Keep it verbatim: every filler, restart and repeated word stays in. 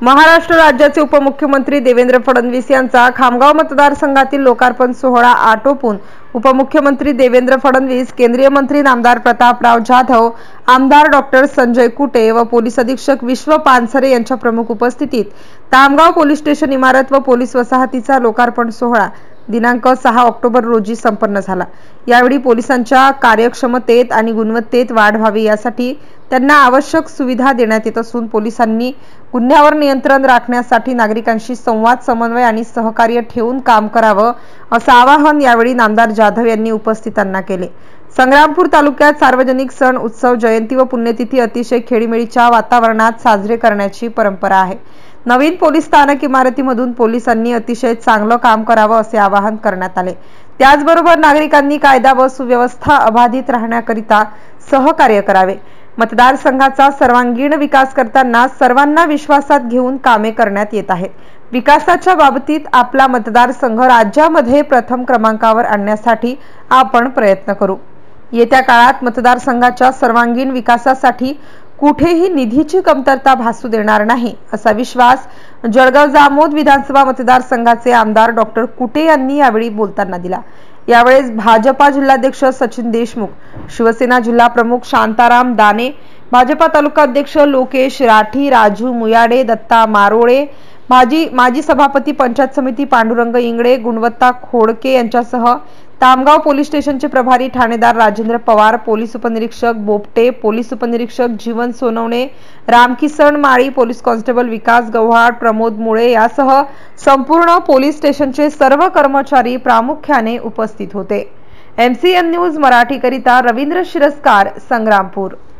महाराष्ट्र राज्याचे उपमुख्यमंत्री देवेंद्र फडणवीस यांचा खामगाव मतदारसंघातील लोकार्पण सोहळा आटोपून उपमुख्यमंत्री देवेंद्र फडणवीस, केंद्रीय मंत्री नामदार प्रतापराव जाधव, आमदार डॉक्टर संजय कुटे व पोलीस अधीक्षक विश्व पानसरे यांच्या प्रमुख उपस्थितीत तामगाव पोलीस स्टेशन इमारत व पोलीस वसाहतीचा लोकार्पण सोहळा दिनांक सहा ऑक्टोबर रोजी संपन्न झाला। यावेळी पोलिसांच्या कार्यक्षमतेत आणि गुणवत्तेत वाढ व्हावी यासाठी त्यांना आवश्यक सुविधा देण्यात येत असून पोलिसांनी गुन्ह्यावर नियंत्रण राखण्यासाठी नागरिकांशी संवाद, समन्वय आणि सहकार्य ठेवून काम करावं असं आवाहन यावेळी नामदार जाधव यांनी उपस्थितांना केले। संग्रामपूर तालुक्यात सार्वजनिक सण, उत्सव, जयंती व पुण्यतिथी अतिशय खेळीमेळीच्या वातावरणात साजरे करण्याची परंपरा आहे। नवीन पोलीस स्थानक इमारतीमधून पोलिसांनी अतिशय चांगलं काम करावं असे आवाहन करण्यात आले। त्याचबरोबर नागरिकांनी कायदा व सुव्यवस्था अबाधित राहण्याकरिता सहकार्य करावे। मतदारसंघाचा सर्वांगीण विकास करताना सर्वांना विश्वासात घेऊन कामे करण्यात येत आहेत। विकासाच्या बाबतीत आपला मतदारसंघ राज्यामध्ये प्रथम क्रमांकावर आणण्यासाठी आपण प्रयत्न करू। येत्या काळात मतदारसंघाच्या सर्वांगीण विकासासाठी कुठेही निधीची कमतरता भासू देणार नाही असा विश्वास जळगाव जामोद विधानसभा मतदारसंघाचे आमदार डॉक्टर कुटे यांनी यावेळी बोलताना दिला। यावेळेस भाजपा जिल्हाध्यक्ष सचिन देशमुख, शिवसेना जिल्हा प्रमुख शांताराम दाने, भाजपा तालुका अध्यक्ष लोकेश राठी, राजू मुयाडे, दत्ता मारोळे, माजी माजी सभापती पंचायत समिती पांडुरंग इंगळे, गुणवत्ता खोडके यांच्यासह तामगाव पोलीस स्टेशनचे प्रभारी ठाणेदार राजेंद्र पवार, पोलीस उपनिरीक्षक बोपटे, पोलीस उपनिरीक्षक जीवन सोनवणे, रामकिसन माळी, पोलीस कॉन्स्टेबल विकास गव्हाड, प्रमोद मुळे यासह संपूर्ण पोलीस स्टेशनचे सर्व कर्मचारी प्रामुख्याने उपस्थित होते। एमसीएन न्यूज मराठी करिता रवींद्र शिरस्कार, संग्रामपूर।